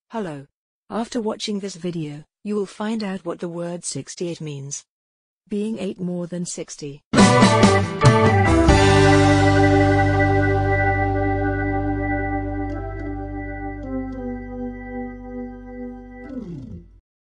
Hello. After watching this video, you will find out what the word 68 means. Being 8 more than 60.